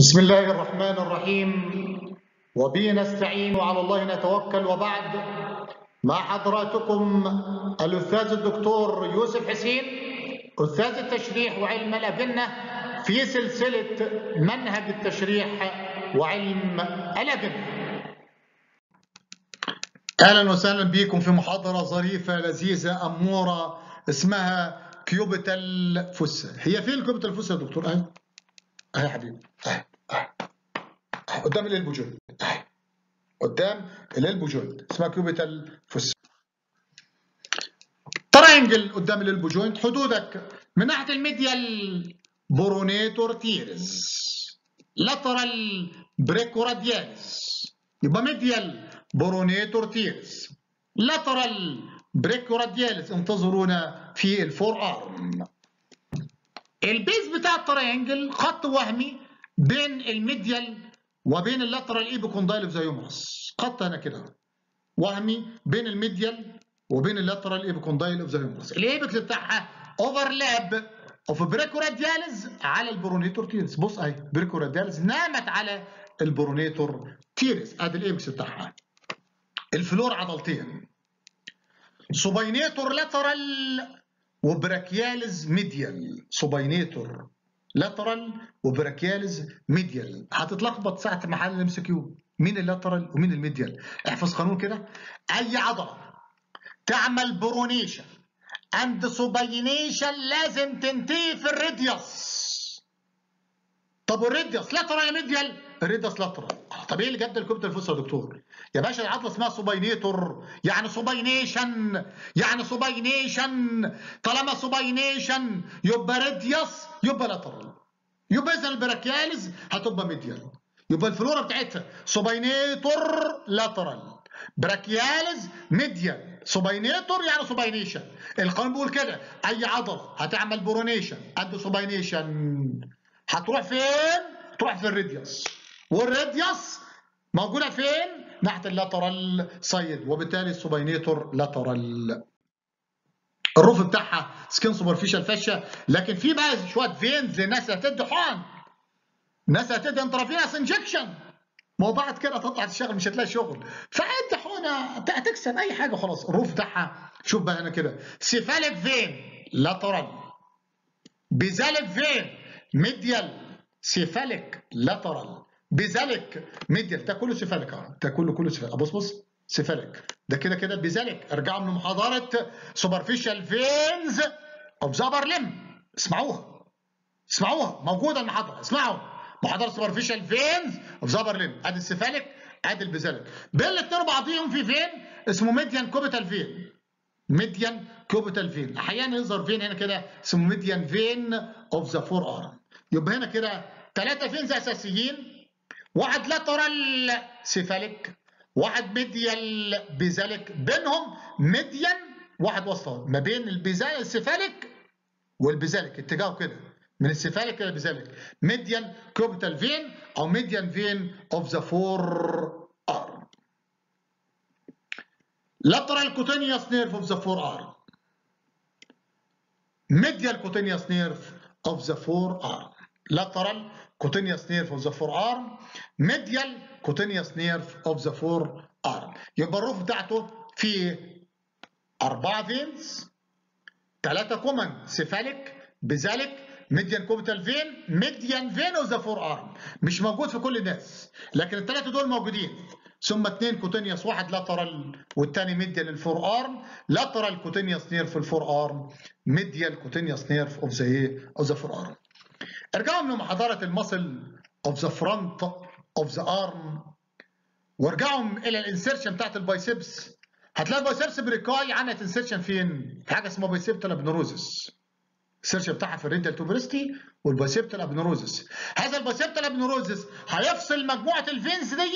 بسم الله الرحمن الرحيم، وبه نستعين وعلى الله نتوكل. وبعد، مع حضراتكم الأستاذ الدكتور يوسف حسين، أستاذ التشريح وعلم الأجنة في سلسلة منهج التشريح وعلم الأجنة. أهلا وسهلا بكم في محاضرة ظريفة لذيذة أمورة اسمها كيوبيتال فوسا. هي فين كيوبيتال فوسا يا دكتور؟ أهي يا حبيبي، أهي قدام الالبو جوينت، اهي قدام الالبو جوينت اسمها كيوبيتال فوسا. تراينجل قدام الالبو جوينت، حدودك من ناحيه الميديال برونيتور تيرز، لاترال بريكورادياليس، يبقى ميديال برونيتور تيرز، لاترال بريكورادياليس. انتظرونا في الفور ارم. البيز بتاع التراينجل خط وهمي بين الميديال وبين اللاترال ايبيكوندايل اوف ذا هيومرس. خط هنا كده وهمي بين الميديال وبين اللاترال ايبيكوندايل اوف ذا هيومرس. الايبكس بتاعها اوفرلاب اوف بريكورادياليز على البرونيتور تيرس. بص اهي بريكورادياليز نامت على البرونيتور تيرس، ادي الايبكس بتاعها. الفلور عضلتين، سوباينيتور لاترال وبراكياليز ميديال. سوباينيتور لاترال وبراكياليز ميديال. هتتلخبط ساعه محل الام سي كيو، مين اللاترال ومين الميديال. احفظ قانون كده: اي عضله تعمل برونيشن اند سوباينيشن لازم تنتهي في الراديوس. طب والراديوس لاترال ميديال؟ الراديوس لاترال. طب ايه اللي جاب ده الكوبيتال فوسا يا دكتور؟ يا باشا العضله اسمها سوباينيتور، يعني سوباينيشن، يعني سوباينيشن. طالما سوباينيشن يبقى راديوس يبقى لاترال، يبقى اذا البراكياليز هتبقى ميديال. يبقى الفلورا بتاعتها سوباينيتور لاترال، براكياليز ميديال. سوباينيتور يعني سوباينيشن. القانون بيقول كده: اي عضله هتعمل برونيشن قد سوباينيشن هتروح فين؟ تروح في الراديوس، والراديوس موجوده فين؟ ناحيه اللاترال سايد، وبالتالي السوباينيتور لاترال. الروف بتاعها سكين سوبرفيشال فاشيا، لكن في بقى شويه فينز. ناس هتدي حقن، ناس هتدي انترافينس انجكشن، ما هو بعد كده تطلع تشتغل مش هتلاقي شغل، فانت حقنه هتكسب اي حاجه خلاص. الروف بتاعها شوف بقى هنا كده: سيفاليك فين لاترال، بذلك فين ميديال، سيفاليك لاترال، بذلك ميديال. ده كله سيفاليك اهو، ده كله سيفاليك. بص سيفاليك ده كده كده بذلك. ارجعوا من محاضره سوبرفيشال فينز اوف ذا ابر ليم، اسمعوها موجوده المحاضره، اسمعوا محاضره سوبرفيشال فينز اوف ذا ابر ليم. ادي السيفاليك ادي البذلك، بين الاثنين بعضيهم في فين اسمه ميديان كوبيتال فين. ميديان كوبيتال فين، احيانا يظهر فين هنا كده اسمه ميديان فين اوف ذا فور ارم. يبقى هنا كده ثلاثه فينز اساسيين: واحد لاترال سيفاليك، واحد ميديال بيزاليك، بينهم ميديان واحد وسط ما بين السيفاليك والبيزاليك، اتجاهه كده من السيفاليك الى البيزاليك. ميديان كوبيتال فين او ميديان فين اوف ذا فور ارم. lateral cutaneous nerve of the forearm, medial cutaneous nerve of the forearm. lateral cutaneous nerve of the forearm, medial cutaneous nerve of the forearm. يبقى الروف بتاعته فيه 4 فينز، 3 كومن سيفاليك بذلك ميديان كوبيتال فين، ميديان فين اوف ذا فور ارم. مش موجود في كل الناس، لكن الثلاثه دول موجودين. ثم 2 كوتينيوس، واحد لاترال والثاني ميديال للفور ارم. لاترال كوتينيوس نيرف في الفور ارم، ميديال كوتينيوس نيرف اوف ذا فور ارم. ارجعوا من محاضره المسل اوف ذا فرونت اوف ذا ارم، وارجعوا الى الانسيرشن بتاعت البايسبس. هتلاقي البايسبس بريكاي عملت انسيرشن فين؟ في حاجه اسمها بايسبتال ابنوروزس. السيرشن بتاعها في الريديال توبرستي والبايسبتال ابنوروزس. هذا البايسبتال ابنوروزس هيفصل مجموعه الفينز دي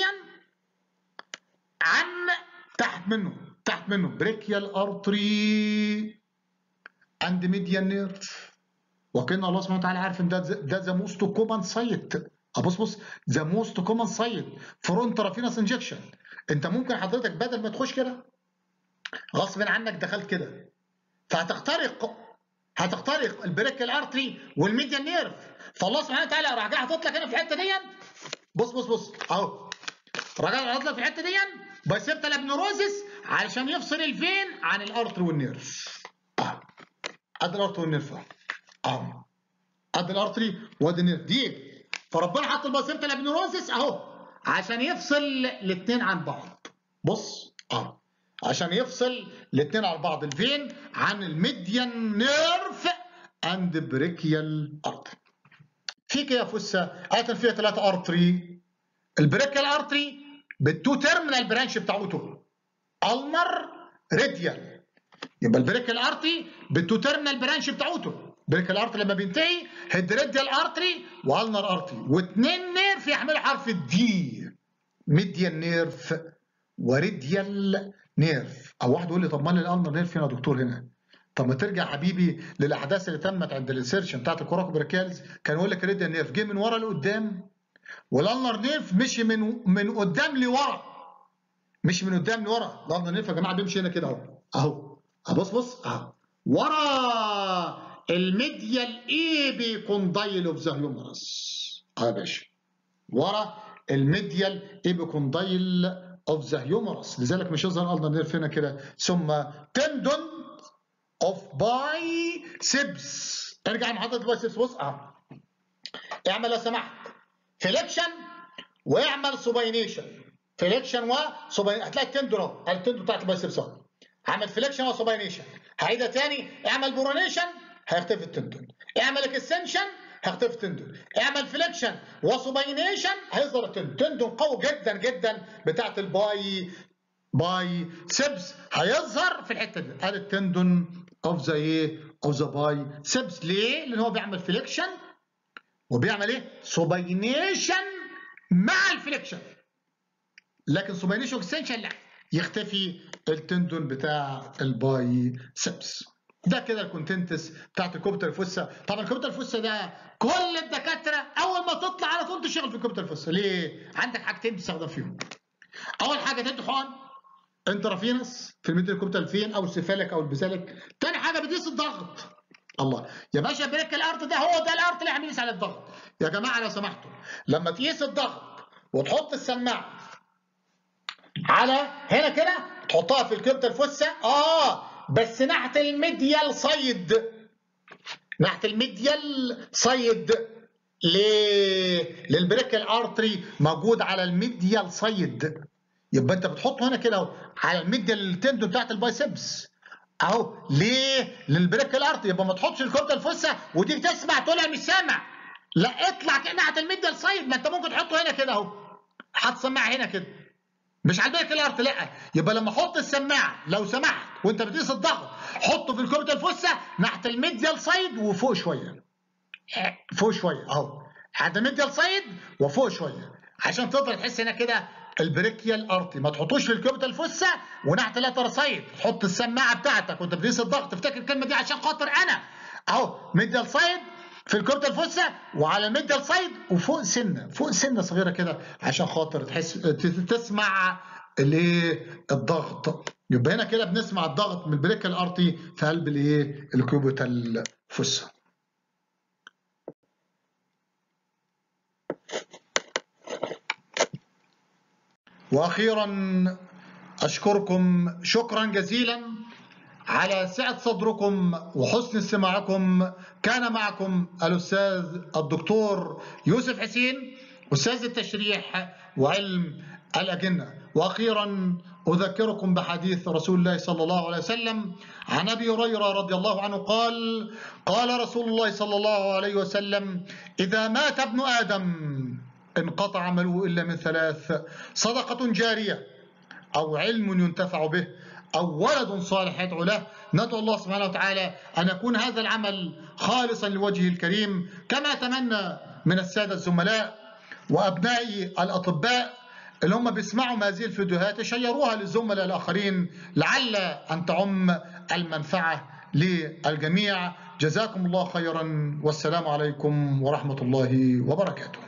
عن تحت منه بريكيال ارتري اند ميديان نيرف. وكان الله سبحانه وتعالى عارف ان ده ذا موست كومن سايت. بص ذا موست كومن سايت فور انترافينوس انجكشن. انت ممكن حضرتك بدل ما تخش كده غصب عنك دخلت كده، فهتخترق هتخترق البريكيال ارتري والميديال نيرف. فالله سبحانه وتعالى راح جاي حاطط لك هنا في الحته دي، بص اهو، راح جاي حاطط لك في الحته دي بايسبتال ابنوروزس علشان يفصل الفين عن الارتري والنيرف. ادي الارتري والنيرف اهو، ادي الارتري وادي النيرف دي. فربنا حط البايسبتال ابنوروزس اهو عشان يفصل الاثنين عن بعض. بص اهو، عشان يفصل الاثنين عن بعض، الفين عن الميديان نيرف اند بريكيال ارتري. في كده فسه ايضا فيها 3 ارتري. البريكيال ارتري بالتو تيرمينال برانش بتاعته النر راديال. يبقى البريكيال ارتري بالتو تيرمينال برانش بتاعته. البريكيال ارتري لما بينتهي هيد راديال ارتري والنر ارتري، واثنين نيرف يحملوا حرف الدي، ميديان نيرف وريديال نيرف. او واحد يقول لي طب ما الالنر نيرف فين يا دكتور هنا؟ طب ما ترجع حبيبي للاحداث اللي تمت عند الانسيرشن بتاعت الكوراكو بريكالز، كان يقول لك الريديال نيرف جه من ورا لقدام، والالنر نيرف مشي من قدام لورا، مش من قدام لورا. الالنر نيرف يا جماعه بيمشي هنا كده اهو بص اهو ورا الميديال ايبي كوندايل اوف ذا هيومرس اهو يا باشا، ورا الميديال ايبي كوندايل اوف ذا هيومرس. لذلك مش يظهر الالنر نيرف هنا كده. ثم تندون اوف بايسبس. ارجع لمحطه البايسبس، بص اهو، اعمل لو سمحت فليكشن واعمل سوباينيشن، فليكشن وسوباينيشن، هتلاقي التندون اهو، التندون بتاعت البايسبس اهو. عمل فليكشن وسوباينيشن، هعيدها تاني، اعمل برونيشن هيختفي التندون، اعمل اكستنشن هيختفي التندون، اعمل فليكشن وسوباينيشن هيظهر التندون. تندون قوي جدا جدا بتاعت باي سبس هيظهر في الحته دي. ادي التندون اوف ذا اوف ذا باي سبس. ليه؟ لان هو بيعمل فليكشن وبيعمل ايه؟ سوباينيشن مع الفليكشن. لكن سوباينيشن اكستنشن لا، يختفي التندون بتاع الباي سبس. ده كده الكونتنتس بتاعت الكوبتر فوسا. طبعا الكوبتر فوسا ده كل الدكاتره اول ما تطلع على طول تشتغل في الكوبتر فوسا. ليه؟ عندك حاجتين تستخدم فيهم. اول حاجه تدي حقن انترافينس في الميدل كوبتر فين او السيفاليك او البيزاليك. تاني حاجه بتقيس الضغط. الله يا باشا، بريك الارت ده هو ده الارت اللي هيعمل على الضغط. يا جماعه لو سمحتوا، لما تقيس الضغط وتحط السماعه على هنا كده، تحطها في الكبتة الفسة بس ناحية الميديال سايد، ناحية الميديال سايد. ليه؟ للبريكال ارتري موجود على الميديال سايد. يبقى انت بتحطه هنا كده اهو على الميديال تندو بتاعت البايسبس اهو. ليه؟ للبريكال ارتري. يبقى ما تحطش الكبتة الفسة وتيجي تسمع تقول انا مش سامع، لا اطلع كده ناحية الميديال سايد. ما انت ممكن تحطه هنا كده اهو، هتسمع هنا كده مش على البريكال ارت، لا. يبقى لما احط السماعه لو سمحت وانت بتقيس الضغط، حطه في الكبده الفسه ناحيه الميديال سايد وفوق شويه، فوق شويه اهو، ناحيه الميديال سايد وفوق شويه، عشان تقدر تحس هنا كده البريكيال ارتي. ما تحطوش في الكبده الفسه وناحيه اللاتر سايد. حط السماعه بتاعتك وانت بتقيس الضغط، افتكر الكلمه دي عشان خاطر انا اهو. ميديال سايد في الكبده الفسه وعلى الميديال سايد وفوق سنه، فوق سنه صغيره كده عشان خاطر تحس تسمع الايه الضغط. يبقى هنا كده بنسمع الضغط من البريكال ارتي في قلب الايه الكبده الفسه. واخيرا اشكركم شكرا جزيلا على سعة صدركم وحسن استماعكم. كان معكم الأستاذ الدكتور يوسف حسين، أستاذ التشريح وعلم الأجنة. وأخيرا أذكركم بحديث رسول الله صلى الله عليه وسلم عن أبي هريرة رضي الله عنه قال: قال رسول الله صلى الله عليه وسلم: إذا مات ابن آدم انقطع عمله إلا من 3: صدقة جارية، أو علم ينتفع به، أو ولد صالح يدعو له. ندعو الله سبحانه وتعالى أن يكون هذا العمل خالصا لوجهه الكريم، كما أتمنى من السادة الزملاء وأبنائي الأطباء اللي هم بيسمعوا هذه الفيديوهات يشيروها للزملاء الآخرين لعل أن تعم المنفعة للجميع. جزاكم الله خيرا، والسلام عليكم ورحمة الله وبركاته.